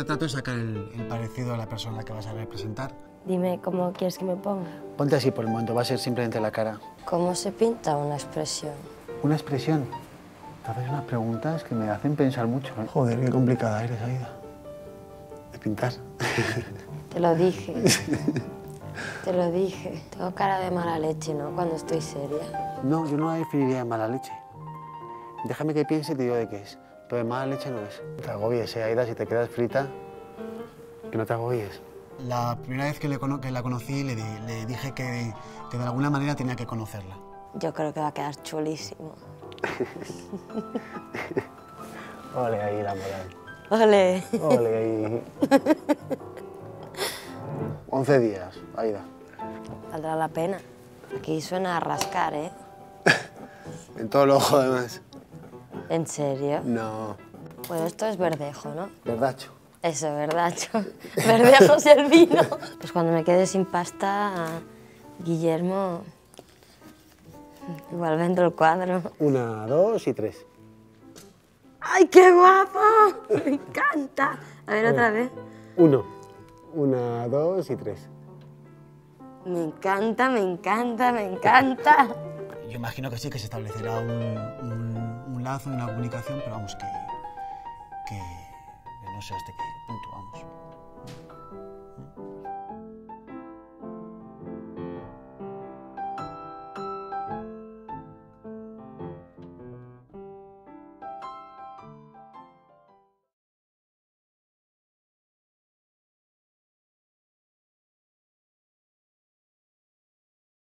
trato es sacar el parecido a la persona a la que vas a representar. Dime cómo quieres que me ponga. Ponte así por el momento, va a ser simplemente la cara. ¿Cómo se pinta una expresión? ¿Una expresión? Te haces unas preguntas que me hacen pensar mucho, ¿eh? Joder, qué complicada eres, Aida. De pintar. Te lo dije. Te lo dije. Tengo cara de mala leche, ¿no? Cuando estoy seria. No, yo no la definiría de mala leche. Déjame que piense y te digo de qué es. Pero de mala leche no es. No te agobies, Aida, si te quedas frita, que no te agobies. La primera vez que la conocí le dije que de alguna manera tenía que conocerla. Yo creo que va a quedar chulísimo. Ole ahí la moral. ¡Ole! Ole ahí. 11 días, Aida. Valdrá la pena. Aquí suena a rascar, ¿eh? En todo el ojo, además. ¿En serio? No. Bueno, esto es verdejo, ¿no? Verdacho. Eso, verdacho. Verdejo es el vino. Pues cuando me quede sin pasta, Guillermo, igual vendo el cuadro. 1, 2 y 3. ¡Ay, qué guapo! Me encanta. A ver, otra vez. 1, 2 y 3. Me encanta, me encanta, me encanta. Yo imagino que sí, que se establecerá un lazo, una comunicación, pero vamos, que no sé hasta qué punto, vamos.